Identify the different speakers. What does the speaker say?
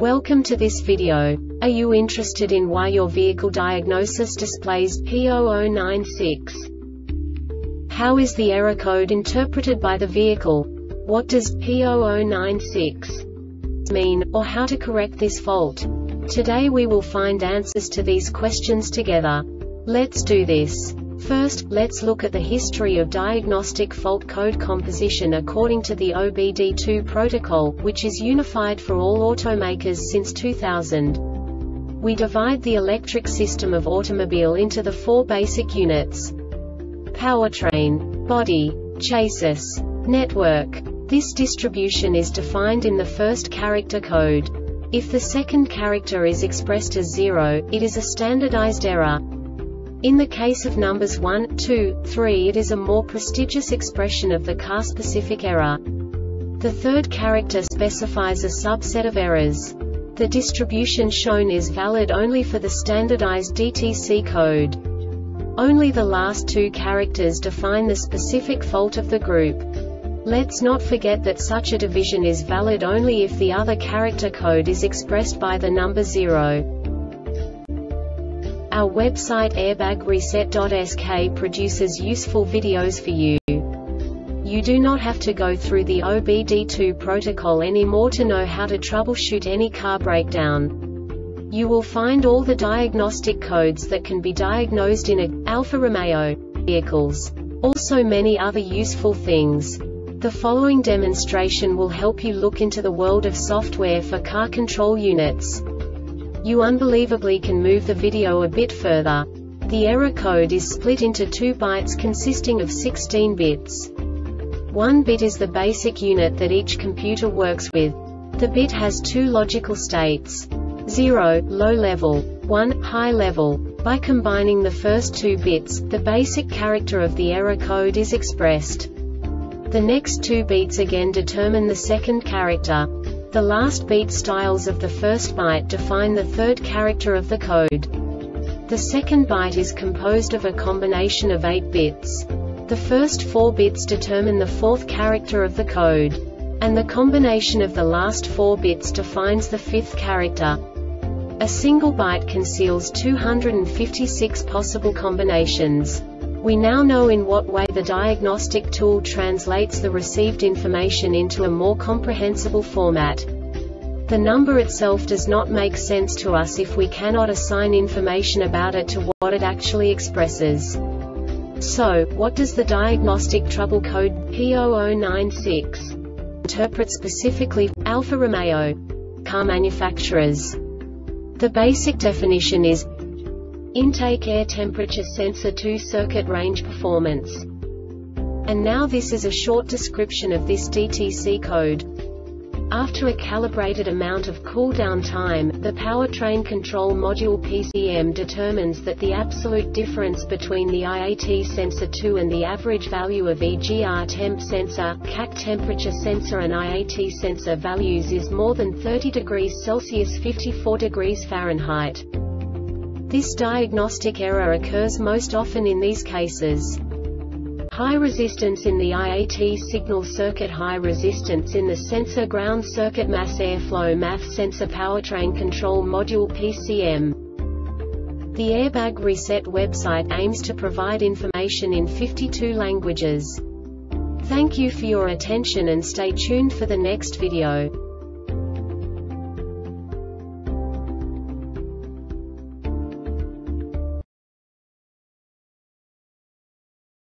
Speaker 1: Welcome to this video. Are you interested in why your vehicle diagnosis displays P0096? How is the error code interpreted by the vehicle? What does P0096 mean, or how to correct this fault? Today we will find answers to these questions together. Let's do this. First, let's look at the history of diagnostic fault code composition according to the OBD2 protocol, which is unified for all automakers since 2000. We divide the electric system of automobile into the four basic units: powertrain, body, chassis, network. This distribution is defined in the first character code. If the second character is expressed as 0, it is a standardized error. In the case of numbers 1, 2, 3, it is a more prestigious expression of the car-specific error. The third character specifies a subset of errors. The distribution shown is valid only for the standardized DTC code. Only the last two characters define the specific fault of the group. Let's not forget that such a division is valid only if the other character code is expressed by the number 0. Our website airbagreset.sk produces useful videos for you. You do not have to go through the OBD2 protocol anymore to know how to troubleshoot any car breakdown. You will find all the diagnostic codes that can be diagnosed in Alfa Romeo vehicles. Also many other useful things. The following demonstration will help you look into the world of software for car control units. You unbelievably can move the video a bit further. The error code is split into 2 bytes consisting of 16 bits. 1 bit is the basic unit that each computer works with. The bit has 2 logical states: 0, low level, 1, high level. By combining the first 2 bits, the basic character of the error code is expressed. The next 2 beats again determine the second character. The last beat styles of the first byte define the third character of the code. The second byte is composed of a combination of 8 bits. The first 4 bits determine the fourth character of the code. And the combination of the last 4 bits defines the fifth character. A single byte conceals 256 possible combinations. We now know in what way the diagnostic tool translates the received information into a more comprehensible format. The number itself does not make sense to us if we cannot assign information about it to what it actually expresses. So, what does the diagnostic trouble code P0096 interpret specifically for Alfa Romeo car manufacturers? The basic definition is intake air temperature sensor 2 circuit range performance. And now this is a short description of this DTC code. After a calibrated amount of cool-down time, the powertrain control module PCM determines that the absolute difference between the IAT sensor 2 and the average value of EGR temp sensor, CAC temperature sensor and IAT sensor values is more than 30 degrees Celsius 54 degrees Fahrenheit. This diagnostic error occurs most often in these cases: high resistance in the IAT signal circuit, high resistance in the sensor ground circuit, mass airflow MAF sensor, powertrain control module PCM. The Airbag Reset website aims to provide information in 52 languages. Thank you for your attention and stay tuned for the next video.